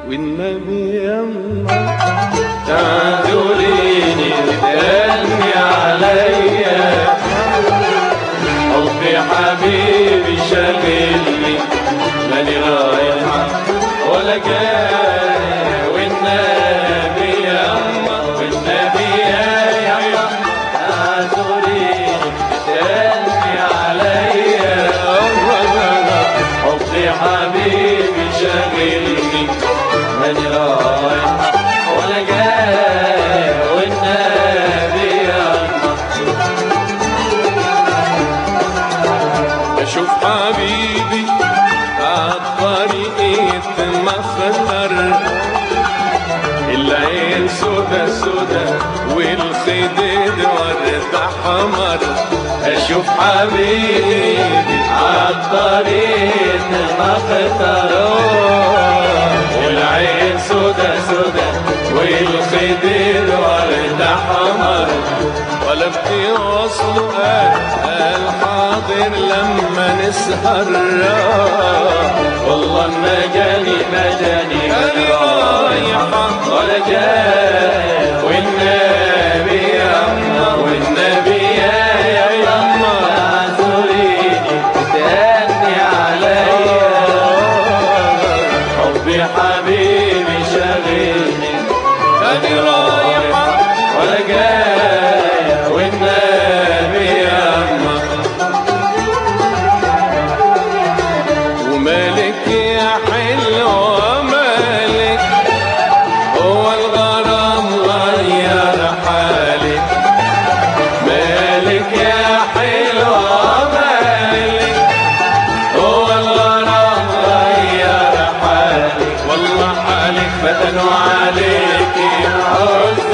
والنبي يما تعذريني تهني عليا، حبي حبيبي شاغلني ماني رايحة ولا جاي، والنبي يما والنبي يما تعذريني تهني عليا، حبي حبيبي شاغلني ماني رايحة ولا جاي، والنبي يما بشوف حبيبي عالطريق اتمخطر، العين سودا سودا والخدود ورد احمر، اشوف حبيبي عالطريق اتمخطر، والعين سودا سودا والخدود ورد احمر، ولا بتوصلوا قال حاضر لما نسهر، والله ما جاني رايحة ولا جاي، والنبي يما والنبي يا يما تعذريني تهني عليا، حبي حبيبي شاغلني ماني رايحة ولا جاي، والنبي يما ومالك يا حلوة مالك، هو الغرام غير حالك، مالك يا حلوة مالك، هو الغرام غير حالك، والله حالك فتنوا عليك الحزن